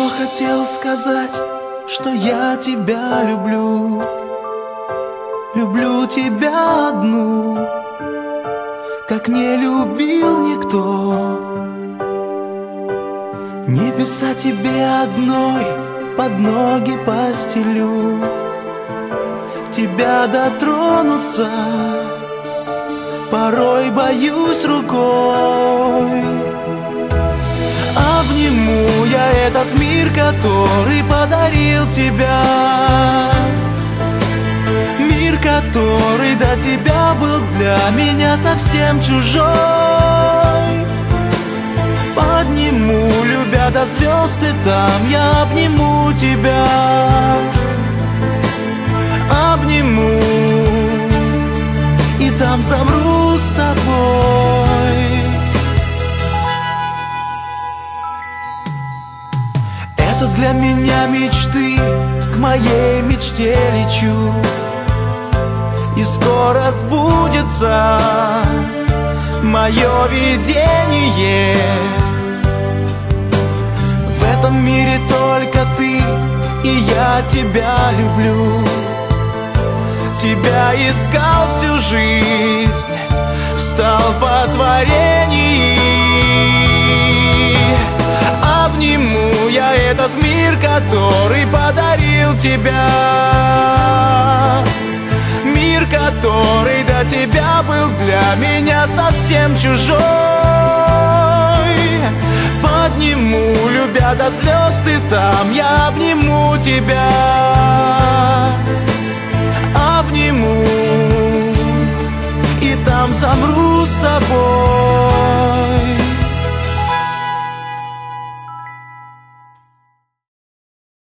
хотел сказать, что я тебя люблю. Люблю тебя одну, как не любил никто. Небеса тебе одной под ноги постелю. Тебя дотронуться порой боюсь рукой. Обниму я этот мир, который подарил тебя. Мир, который до тебя был для меня совсем чужой. Подниму, любя до звезд, и там я обниму тебя. Обниму, и там замру с тобой. Это для меня мечты, к моей мечте лечу. И скоро сбудется мое видение. В этом мире только ты, и я тебя люблю. Тебя искал всю жизнь, стал по творению. Обниму я этот мир, который подарил тебя. Мир, который до тебя был для меня совсем чужой. Подниму, любя до звезд, и там я обниму тебя. Обниму, и там замру с тобой.